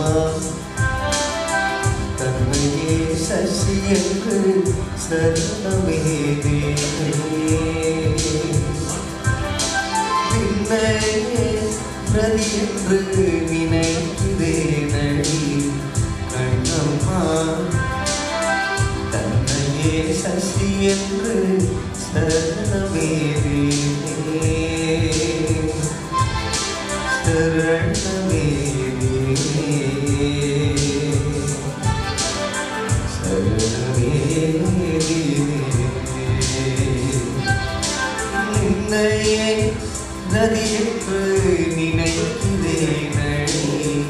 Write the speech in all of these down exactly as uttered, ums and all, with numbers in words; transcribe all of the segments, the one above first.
கண்ணம்மா தன்னையே சசி என்று சரணமே நின்னையே பிரதி என்று நினைக்கிறேனடி கண்ணம்மா தன்னையே சசி என்று சரணமே சரணமே சரணமே நின்னையே நதி என்று நினைக்கிறேனடி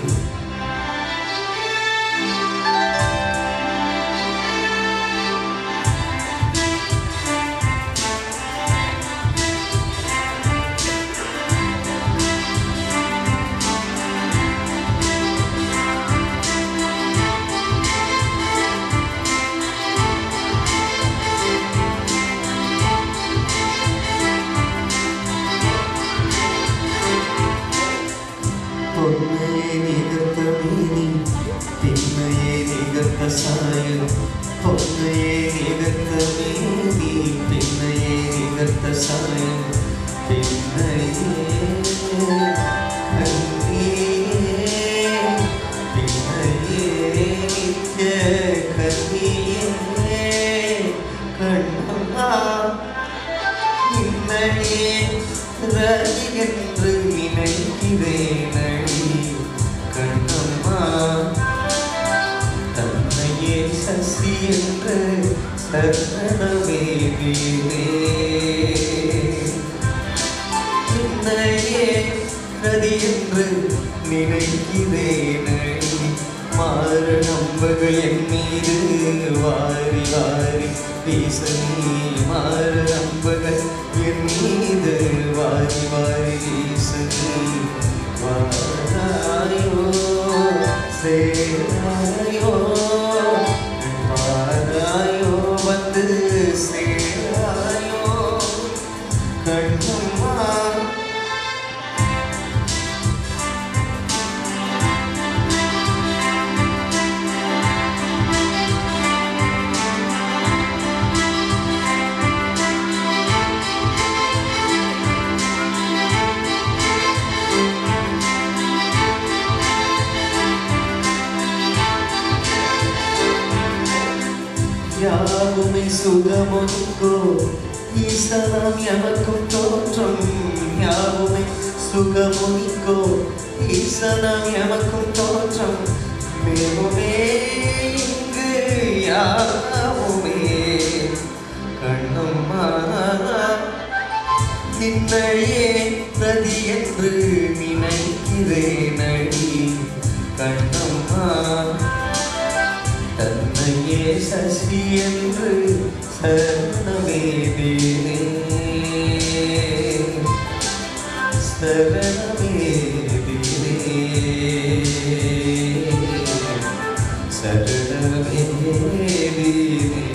பொன்னையே நிகர்த்த மீனி பின்னையே நிகர்த்த சாயம் பொன்னையே நிகர்த்த மீனி பின்னையே நிகர்த்த சாயம் பின்னையே பின்னையே நித்ய கன்னியே கண்ணம்மா நின்னையே ரதி என்று நினைக்கிறேனடி கண்ணம்மா தன்னையே சசி என்று சரணமே நின்னையே ரதி என்று நினைக்கிறேனடி மாற நம்பகள் என் மீது வாரி வாரி வீசனி மாற நம்பகள் என் மீது வாரி வாரி வீசனி வாராயோ சேராயோ வாராயோ வந்து சேராயோ கண்ணம்மா யாவுமே சுகமொனிக்கோ ஈசனாம் எமக்கும் தோற்றம் யாவுமே சுகமொனிக்கோ ஈசனாம் எமக்கும் தோற்றம் மேவுமே இங்கு யாவுமே கண்ணம்மா நின்னையே பிரதி என்று நினைக்கிறேனடி கண்ணம்மா தன்னையே சசி என்று சரணமே சரணமே சரணமே